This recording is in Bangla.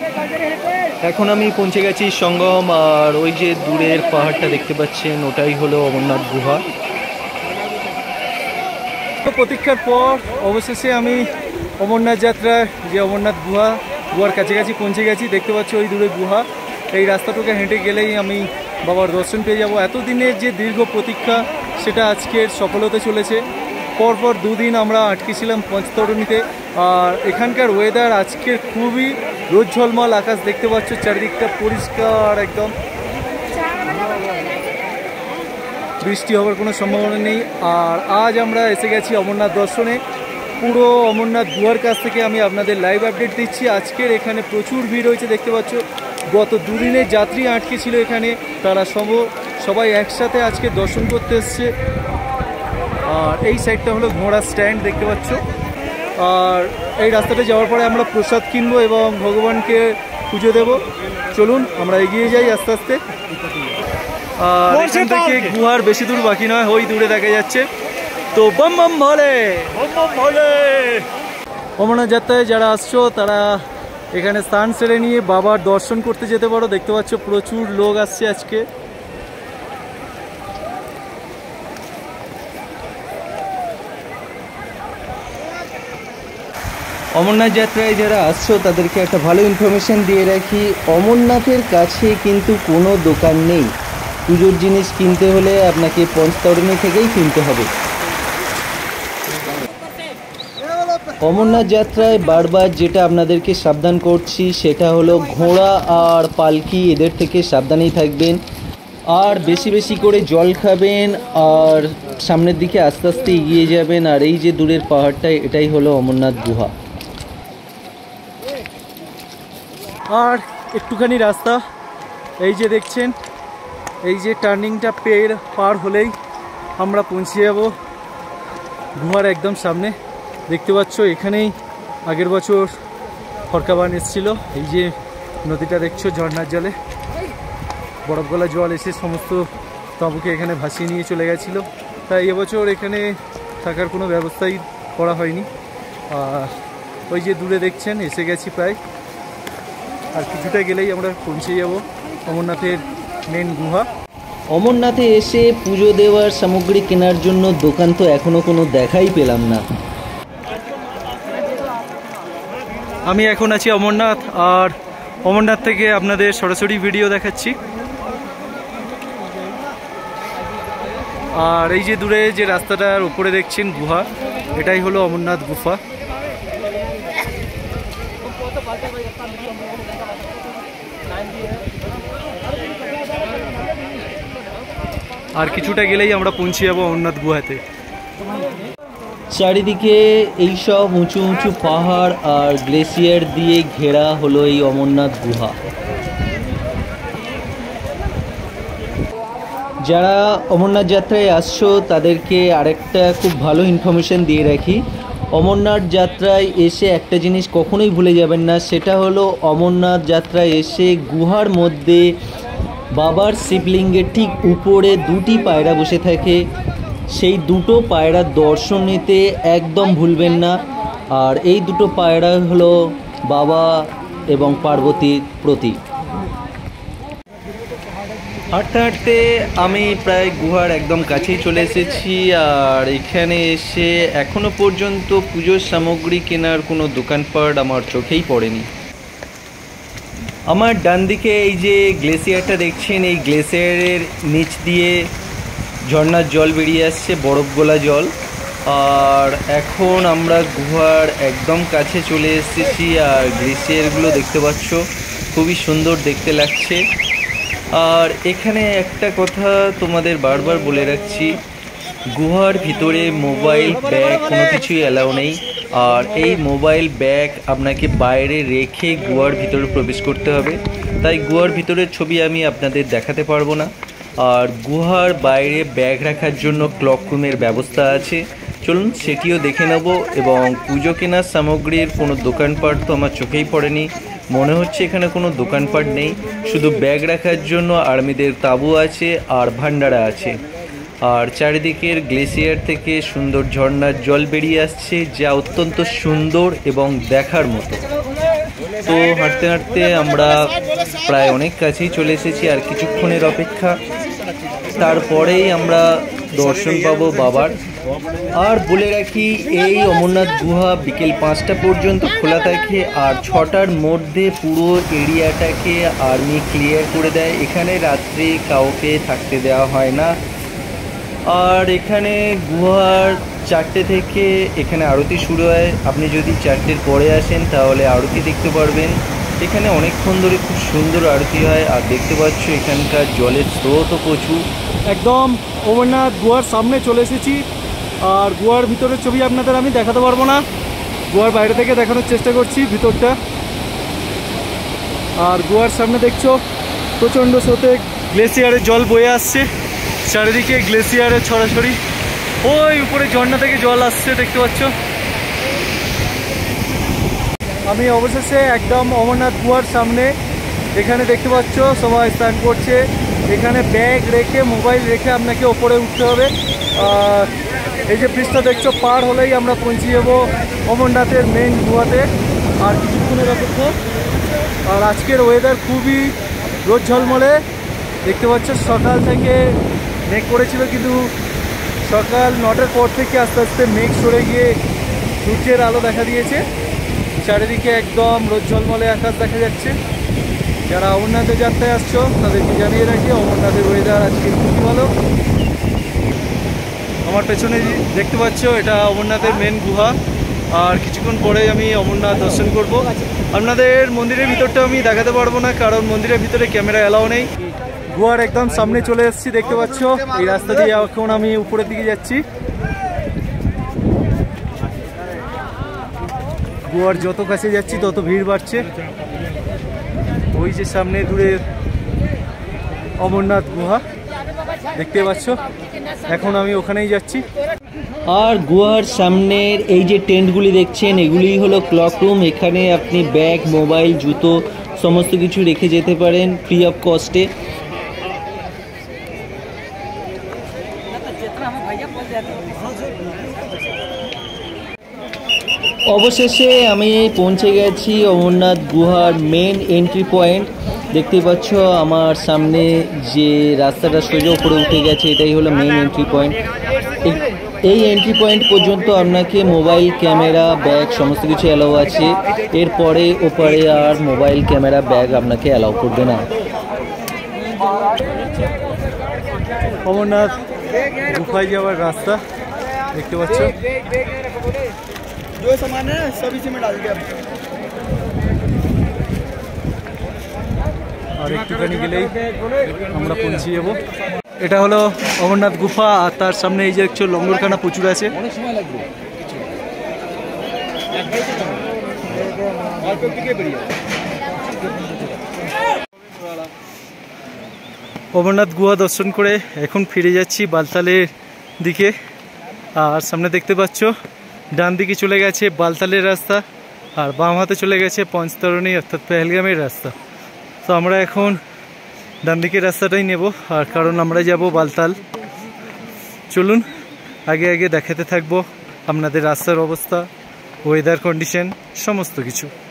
এখন আমি পৌঁছে গেছি সঙ্গম, আর ওই যে দূরের পাহাড়টা দেখতে পাচ্ছেন ওটাই হলো অমরনাথ গুহা। প্রতীক্ষার পর অবশেষে আমি অমরনাথ যাত্রার যে অমরনাথ গুহার কাছাকাছি পৌঁছে গেছি। দেখতে পাচ্ছি ওই দূরে গুহা, এই রাস্তাটুকু হেঁটে গেলেই আমি বাবার দর্শন পেয়ে যাব। এতদিনের যে দীর্ঘ প্রতীক্ষা সেটা আজকের সফল হতে চলেছে। পরপর দুদিন আমরা আটকেছিলাম পঞ্চতরণীতে, আর এখানকার ওয়েদার আজকের খুবই রোদ ঝলমল আকাশ দেখতে পাচ্ছ, চারিদিকটা পরিষ্কার একদম, বৃষ্টি হওয়ার কোনো সম্ভাবনা নেই। আর আজ আমরা এসে গেছি অমরনাথ দর্শনে। পুরো অমরনাথ গুহার কাছ থেকে আমি আপনাদের লাইভ আপডেট দিচ্ছি। আজকের এখানে প্রচুর ভিড় হয়েছে দেখতে পাচ্ছ। গত দুদিনের যাত্রী আটকে ছিল এখানে, তারা সবাই একসাথে আজকে দর্শন করতে এসছে। আর এই সাইডটা হলো ঘোড়া স্ট্যান্ড দেখতে পাচ্ছ। আর এই রাস্তাটা যাওয়ার পরে আমরা প্রসাদ কিনবো এবং ভগবানকে পুজো দেব। চলুন আমরা এগিয়ে যাই আস্তে আস্তে। আর এখান থেকে গুহার বেশি দূর বাকি নয়, ওই দূরে দেখা যাচ্ছে। তো বম বম ভোলে, বম বম ভোলে। অমরনাথ যাত্রায় যারা আসছো তারা এখানে স্নান সেরে নিয়ে বাবার দর্শন করতে যেতে পারো। দেখতে পাচ্ছ প্রচুর লোক আসছে আজকে। অমরনাথ যাত্রায় যারা আসছো তাদেরকে একটা ভালো ইনফরমেশান দিয়ে রাখি, অমরনাথের কাছে কিন্তু কোনো দোকান নেই। পুজোর জিনিস কিনতে হলে আপনাকে পঞ্চতরণী থেকেই কিনতে হবে। অমরনাথ যাত্রায় বারবার যেটা আপনাদেরকে সাবধান করছি সেটা হলো ঘোড়া আর পালকি, এদের থেকে সাবধানেই থাকবেন। আর বেশি বেশি করে জল খাবেন আর সামনের দিকে আস্তে আস্তে এগিয়ে যাবেন। আর এই যে দূরের পাহাড়টা, এটাই হলো অমরনাথ গুহা। আর একটুখানি রাস্তা, এই যে দেখছেন, এই যে টার্নিংটা পার হলেই আমরা পৌঁছে যাব গুহার একদম সামনে। দেখতে পাচ্ছ এখানেই আগের বছর ফরকাবান এসেছিল। এই যে নদীটা দেখছো, ঝর্নার জলে বরফ গলা জল এসে সমস্ত তাঁবুকে এখানে ভাসিয়ে নিয়ে চলে গেছিলো। তাই এবছর এখানে থাকার কোনো ব্যবস্থাই করা হয়নি। আর ওই যে দূরে দেখছেন এসে গেছি প্রায়, আর কিছুটা গেলেই আমরা পৌঁছে যাব অমরনাথের মেন গুহা। অমরনাথে এসে পুজো দেওয়ার সামগ্রী কেনার জন্য দোকান তো এখনো কোনো দেখাই পেলাম না। আমি এখন আছি অমরনাথ, আর অমরনাথ থেকে আপনাদের সরাসরি ভিডিও দেখাচ্ছি। আর এই যে দূরে যে রাস্তাটার উপরে দেখছেন গুহা, এটাই হলো অমরনাথ গুফা। আর কিছুটা গেলেই আমরা পৌঁছে যাবো অমরনাথ গুহাতে। চারিদিকে এইসব উঁচু উঁচু পাহাড় আর গ্লেসিয়ার দিয়ে ঘেরা হলো এই অমরনাথ গুহা। যারা অমরনাথ যাত্রায় আসছো তাদেরকে আরেকটা খুব ভালো ইনফরমেশান দিয়ে রাখি, অমরনাথ যাত্রায় এসে একটা জিনিস কখনোই ভুলে যাবেন না, সেটা হলো অমরনাথ যাত্রায় এসে গুহার মধ্যে বাবার শিবলিঙ্গের ঠিক উপরে দুটি পায়রা বসে থাকে। সেই দুটো পায়রার দর্শন নিতে একদম ভুলবেন না। আর এই দুটো পায়রা হলো বাবা এবং পার্বতীর প্রতীক। হাঁটতে হাঁটতে আমি প্রায় গুহার একদম কাছেই চলে এসেছি। আর এখানে এসে এখনো পর্যন্ত পুজোর সামগ্রী কেনার কোনো দোকানপাট আমার চোখেই পড়েনি। আমার ডান দিকে এই যে গ্লেসিয়ারটা দেখছেন, এই গ্লেসিয়ারের নিচ দিয়ে ঝর্নার জল বেরিয়ে আসছে, বরফ গোলা জল। আর এখন আমরা গুহার একদম কাছে চলে এসেছি। আর গ্লেসিয়ারগুলো দেখতে পাচ্ছ, খুবই সুন্দর দেখতে লাগছে। আর এখানে একটা কথা তোমাদের বারবার বলে রাখছি, গুহার ভিতরে মোবাইল ব্যাগ কোনো কিছুই অ্যালাউ নেই। আর এই মোবাইল ব্যাগ আপনাকে বাইরে রেখে গুহার ভিতরে প্রবেশ করতে হবে। তাই গুহার ভিতরের ছবি আমি আপনাদের দেখাতে পারবো না। আর গুহার বাইরে ব্যাগ রাখার জন্য ক্লক রুমের ব্যবস্থা আছে, চলুন সেটিও দেখে নেব। এবং পুজো কেনার সামগ্রীর কোনো দোকানপাট তো আমার চোখেই পড়েনি, মনে হচ্ছে এখানে কোনো দোকানপাট নেই, শুধু ব্যাগ রাখার জন্য আর্মিদের তাঁবু আছে আর ভান্ডারা আছে। আর চারিদিকের গ্লেসিয়ার থেকে সুন্দর ঝর্ণার জল বেরিয়ে আসছে, যা অত্যন্ত সুন্দর এবং দেখার মতো। তো হাঁটতে হাঁটতে আমরা প্রায় অনেক কাছেই চলে এসেছি, আর কিছুক্ষণের অপেক্ষা, তারপরেই আমরা দর্শন পাবো বাবার। আর বলে রাখি, এই অমরনাথ গুহা বিকেল 5টা পর্যন্ত খোলা থাকে, আর 6টার মধ্যে পুরো এরিয়াটাকে আর্মি ক্লিয়ার করে দেয়। এখানে রাত্রে কাউকে থাকতে দেওয়া হয় না। আর এখানে গুহার 4টে থেকে এখানে আরতি শুরু হয়। আপনি যদি 4টের পরে আসেন তাহলে আরতি দেখতে পারবেন। এখানে অনেকক্ষণ ধরে খুব সুন্দর আরতি হয়। আর দেখতে পাচ্ছ এখানকার জলের স্রোতও প্রচুর। একদম অমরনাথ গুহার সামনে চলে এসেছি, আর গুহার ভিতরের ছবি আপনাদের আমি দেখাতে পারবো না, গুহার বাইরে থেকে দেখানোর চেষ্টা করছি ভিতরটা। আর গুহার সামনে দেখছো প্রচণ্ড স্রোতে গ্লেসিয়ারের জল বয়ে আসছে, চারিদিকে গ্লেসিয়ারের ছড়াছড়ি। ওই উপরে ঝর্ণা থেকে জল আসছে, দেখতে পাচ্ছ। আমি অবশেষে একদম অমরনাথ গুহার সামনে। এখানে দেখতে পাচ্ছ সবাই স্নান করছে। এখানে ব্যাগ রেখে, মোবাইল রেখে আপনাকে ওপরে উঠতে হবে। আর এই যে ব্রিজটা দেখছো, পার হলেই আমরা পৌঁছে যাবো অমরনাথের মেন গুহাতে। আর কিছুক্ষণের অপেক্ষা। আর আজকের ওয়েদার খুবই রোদ ঝলমলে, দেখতে পাচ্ছ। সকাল থেকে মেঘ করেছিল, কিন্তু সকাল 9টার পর থেকে আস্তে আস্তে মেঘ সরে গিয়ে সূর্যের আলো দেখা দিয়েছে। চারিদিকে একদম রোদ ঝলমলে আকাশ দেখা যাচ্ছে। যারা অমরনাথে যাত্রায় আসছো তাদেরকে জানিয়ে রাখি, অমরনাথের ওয়েদার আজকে খুবই ভালো। আমার পেছনে দেখতে পাচ্ছ, এটা অমরনাথের মেন গুহা। আর কিছুক্ষণ পরেই আমি অমরনাথ দর্শন করব। আপনাদের মন্দিরের ভিতরটা আমি দেখাতে পারবো না, কারণ মন্দিরের ভিতরে ক্যামেরা এলাও নেই। গুহার একদম সামনে চলে এসেছি, দেখতে পাচ্ছ। এই রাস্তা দিয়ে এখন আমি উপরের দিকে যাচ্ছি। গুহার যত কাছে যাচ্ছি তত ভিড় বাড়ছে। ওই যে সামনে দূরে অমরনাথ গুহা দেখতে পাচ্ছ, এখন আমি ওখানেই যাচ্ছি। আর গুহার সামনের এই যে টেন্টগুলি দেখছেন, এগুলি হলো ক্লক রুম। এখানে আপনি ব্যাগ, মোবাইল, জুতো সমস্ত কিছু রেখে যেতে পারেন ফ্রি অফ কস্টে। অবশেষে আমি পৌঁছে গেছি অমরনাথ গুহার মেন এন্ট্রি পয়েন্ট। দেখতে পাচ্ছ আমার সামনে যে রাস্তাটা সোজা উপরে উঠে গেছে, এটাই হলো মেন এন্ট্রি পয়েন্ট। এই এন্ট্রি পয়েন্ট পর্যন্ত আপনাকে মোবাইল, ক্যামেরা, ব্যাগ সমস্ত কিছু অ্যালাউ আছে। এরপরে ওপারে আর মোবাইল, ক্যামেরা, ব্যাগ আপনাকে অ্যালাউ করবে না। অমরনাথ গুহায় যাওয়ার রাস্তা দেখতে পাচ্ছ। আর একটুখানি গেলেই আমরা পৌঁছে যাবো। এটা হলো অমরনাথ গুফা, আর তার সামনে এই যে একটু লঙ্গরখানা প্রচুর আছে। অমরনাথ গুহা দর্শন করে এখন ফিরে যাচ্ছি বালতালের দিকে। আর সামনে দেখতে পাচ্ছ ডান দিকে চলে গেছে বালতালের রাস্তা, আর বাম হাতে চলে গেছে পঞ্চতরণী অর্থাৎ পেহেলগামের রাস্তা। তো আমরা এখন ডান দিকের রাস্তাটাই নেব, আর কারণ আমরা যাব বালতাল। চলুন আগে আগে দেখাতে থাকবো আপনাদের রাস্তার অবস্থা, ওয়েদার কন্ডিশন সমস্ত কিছু।